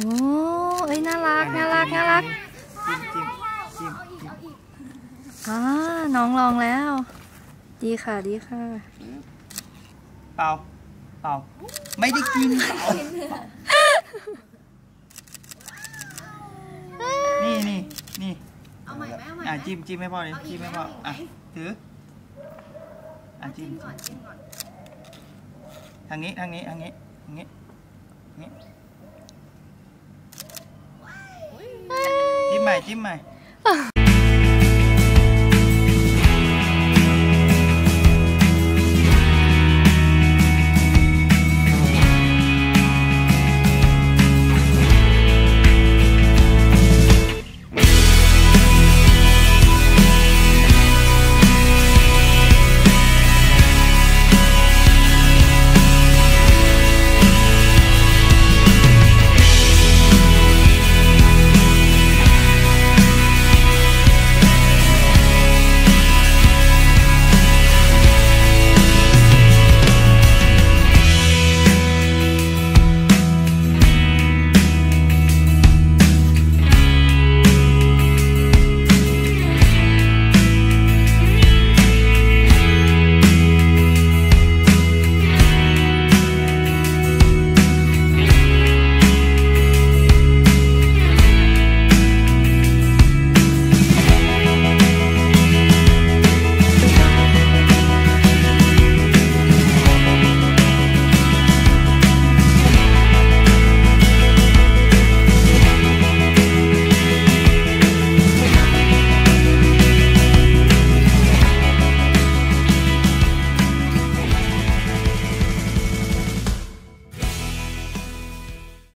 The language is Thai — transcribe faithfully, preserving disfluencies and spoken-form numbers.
โอ้เอ้ยน่ารักน่ารักน่ารักจิ้มจิ้มจิ้มอ่าน้องลองแล้วดีค่ะดีค่ะเปล่าเปล่าไม่ได้กินเปล่านี่นี่นี่เอาใหม่ไหมเอาใหม่ไหมอ่ะจิ้มจิ้มให้พ่อเลยจิ้มให้พ่ออ่ะถืออ่ะจิ้มก่อนจิ้มก่อนทางนี้ทางนี้ทางนี้ทางนี้นี่จิ้มใหม่จิ้มใหม่